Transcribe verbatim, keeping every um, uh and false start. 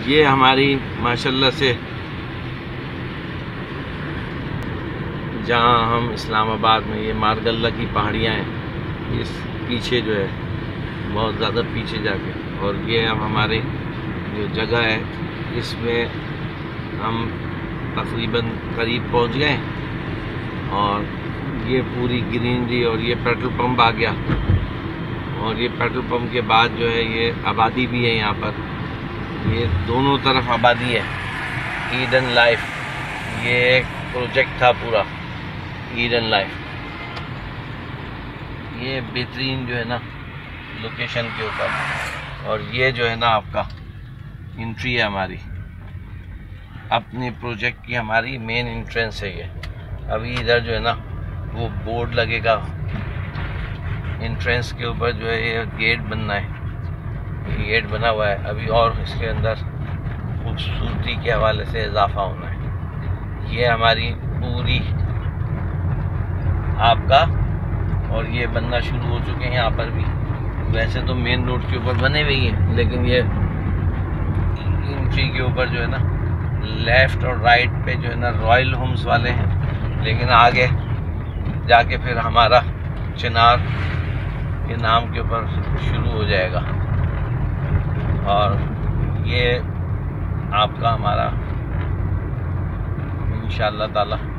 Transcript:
ये हमारी माशाल्लाह से जहाँ हम इस्लामाबाद में, ये मारगल्ला की पहाड़ियाँ हैं, इस पीछे जो है बहुत ज़्यादा पीछे जाके, और ये अब हमारे जो जगह है इसमें हम तकरीबन करीब पहुंच गए। और ये पूरी ग्रीनरी, और ये पेट्रोल पंप आ गया, और ये पेट्रोल पंप के बाद जो है ये आबादी भी है यहाँ पर, ये दोनों तरफ आबादी है। ईडन लाइफ, ये एक प्रोजेक्ट था पूरा ईडन लाइफ। ये बेहतरीन जो है ना लोकेशन के ऊपर, और ये जो है ना आपका एंट्री है हमारी अपने प्रोजेक्ट की, हमारी मेन एंट्रेंस है ये। अभी इधर जो है ना वो बोर्ड लगेगा एंट्रेंस के ऊपर, जो है ये गेट बनना है, ये गेट बना हुआ है अभी, और इसके अंदर खूबसूरती के हवाले से इजाफा होना है। ये हमारी पूरी आपका, और ये बनना शुरू हो चुके हैं यहाँ पर भी। वैसे तो मेन रोड के ऊपर बने हुए हैं, लेकिन ये एंट्री के ऊपर जो है ना लेफ़्ट और राइट पे जो है ना रॉयल होम्स वाले हैं, लेकिन आगे जाके फिर हमारा चिनार के नाम के ऊपर शुरू हो जाएगा। और ये आपका हमारा इंशाअल्लाह ताला